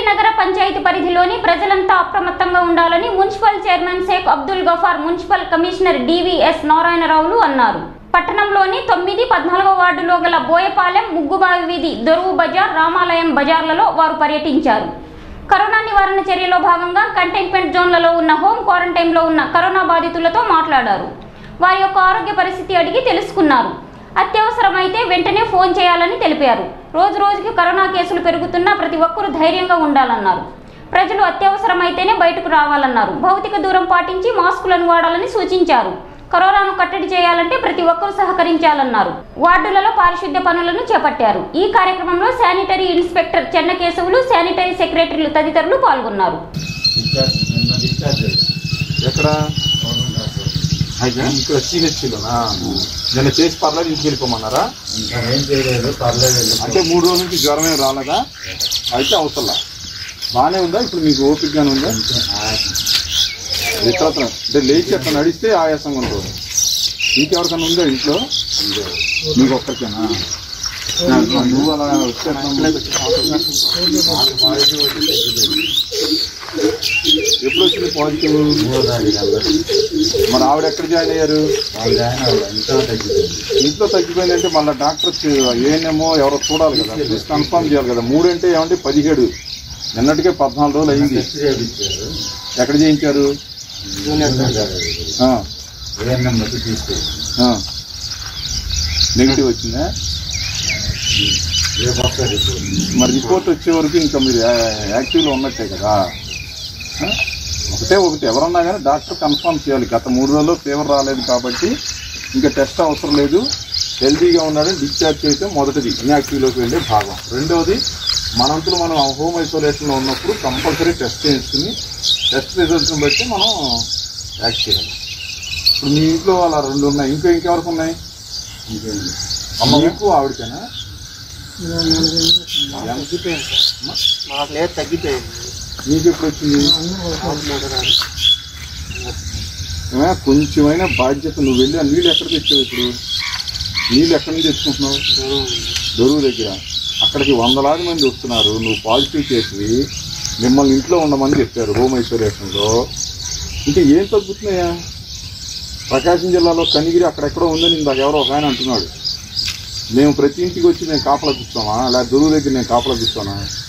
కదిరి నగర పంచాయతీ పరిధిలోని ప్రజలంతా అప్రమత్తంగా ఉండాలని municipal chairman Shaik Abdul Gafar, municipal commissioner DVS నారాయణరావులు అన్నారు. పట్టణంలోని 9, 14వ వార్డులో గల బోయపాలెం, ముగ్గుబావి వీధి, దొరువు బజార్, రామాలయం బజార్లలో వారు పర్యటించారు. కరోనా నివారణ చర్యలో భాగంగా కంటైన్మెంట్ జోన్లలో ఉన్న హోమ్ క్వారంటైన్లో ఉన్న కరోనా బాధితులతో మాట్లాడారు. వారి యొక్క ఆరోగ్య పరిస్థితి అడిగి తెలుసుకున్నారు. అత్యవసరమైతే వెంటనే ఫోన్ చేయాలని తెలిపారు. రోజు రోజుకి కరోనా కేసులు పెరుగుతున్నా ప్రతి ఒక్కరూ ధైర్యంగా ఉండాలన్నారు. ప్రజలు అత్యవసరమైతేనే బయటకు రావాలన్నారు. భౌతిక దూరం పాటించి మాస్కులను వాడాలని సూచించారు. కరోనాను కట్టడి చేయాలంటే ప్రతి ఒక్కరూ సహకరించాలన్నారు. వార్డులలో పారిశుద్ధ్య పనులను చేపట్టారు. ఈ కార్యక్రమంలో శానిటరీ ఇన్స్పెక్టర్ చెన్నకేశవులు, శానిటరీ సెక్రటరీలు తదితరులు పాల్గొన్నారు. చేసి పర్లేదు ఇంటికి వెళ్ళిపోమన్నారా? అంటే 3 రోజుల నుంచి జ్వరం ఏం రాలేదా? అయితే అవసరం బాగానే ఉందా? ఇప్పుడు మీకు ఓపికగానే ఉందా? ఇతరత్ర అంటే లేచి అట్లా నడిస్తే ఆయాసంగా ఉంటుంది. ఇంకెవరికైనా ఉందా ఇంట్లో? మీకు ఒక్కరికేనా? నువ్వు అలా వచ్చే ఎప్పుడు వచ్చింది పాజిటివ్? మరి ఆవిడ ఎక్కడ జాయిన్ అయ్యారు? ఇంట్లో తగ్గిపోయిందంటే మళ్ళీ డాక్టర్ ఏనేమో ఎవరో చూడాలి కదా, కన్ఫర్మ్ చేయాలి కదా. 3 అంటే ఏమంటే 17, నిన్నటికే 14 రోజులు అయింది. ఎక్కడ చేయించారు? నెగిటివ్ వచ్చిందా? మరి రిపోర్ట్ వచ్చే వరకు ఇంకా మీరు యాక్టివ్లో ఉన్నట్టే కదా. ఒకటే ఎవరన్నా కానీ డాక్టర్ కన్ఫర్మ్ చేయాలి. గత 3 రోజుల్లో ఫీవర్ రాలేదు కాబట్టి ఇంకా టెస్ట్ అవసరం లేదు, హెల్తీగా ఉన్నాడని డిశ్చార్జ్ అయితే మొదటిది ఇన్యాక్టివ్లోకి వెళ్ళే భాగం. రెండవది, మనంతలో మనం హోమ్ ఐసోలేషన్లో ఉన్నప్పుడు కంపల్సరీ టెస్ట్ చేయించుకుని టెస్ట్ రిజల్ట్ని బట్టి మనం యాక్ట్ చేయాలి. ఇప్పుడు మీ ఇంట్లో అలా 2 ఉన్నాయి, ఇంకెవరికి ఉన్నాయి? అమ్మకు ఆవిడకేనా? తగ్గిపోయింది. మీకు ఎప్పుడు వచ్చింది? కొంచెమైనా బాధ్యత. నువ్వు వెళ్ళి ఆ నీళ్ళు ఎక్కడ తెచ్చావు? ఇప్పుడు నీళ్ళు ఎక్కడి నుంచి తెచ్చుకుంటున్నావు? దొరువు దగ్గర. అక్కడికి 100లాది మంది వస్తున్నారు. నువ్వు పాజిటివ్ చేసి మిమ్మల్ని ఇంట్లో ఉండమని చెప్పారు హోమ్ ఐసోలేషన్లో. ఇంకా ఏం తగ్గుతున్నాయా? ప్రకాశం జిల్లాలో కనిగిరి అక్కడెక్కడో ఉందని ఇందాక ఎవరో ఒక ఆయన అంటున్నాడు. మేము ప్రతి ఇంటికి వచ్చి మేము కాపలా కూర్చోమా? లేదా దొరువు దగ్గర నేను కాపలా కూర్చోనా?